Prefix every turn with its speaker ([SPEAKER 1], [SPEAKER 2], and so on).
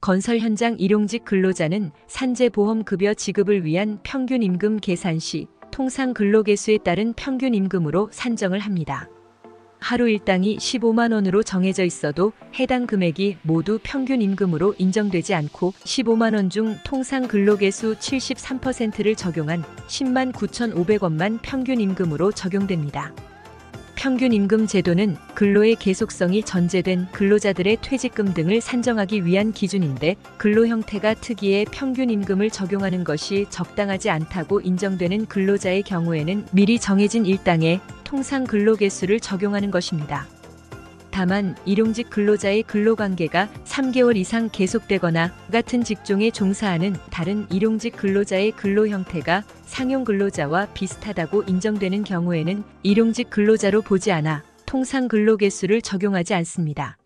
[SPEAKER 1] 건설 현장 일용직 근로자는 산재보험급여 지급을 위한 평균 임금 계산 시 통상 근로개수에 따른 평균 임금으로 산정을 합니다. 하루 일당이 15만 원으로 정해져 있어도 해당 금액이 모두 평균 임금으로 인정되지 않고 15만 원 중 통상 근로개수 73%를 적용한 10만 9,500원만 평균 임금으로 적용됩니다. 평균 임금 제도는 근로의 계속성이 전제된 근로자들의 퇴직금 등을 산정하기 위한 기준인데 근로 형태가 특이해 평균 임금을 적용하는 것이 적당하지 않다고 인정되는 근로자의 경우에는 미리 정해진 일당에 통상 근로개수를 적용하는 것입니다. 다만 일용직 근로자의 근로관계가 3개월 이상 계속되거나 같은 직종에 종사하는 다른 일용직 근로자의 근로 형태가 상용 근로자와 비슷하다고 인정되는 경우에는 일용직 근로자로 보지 않아 통상 근로개수를 적용하지 않습니다.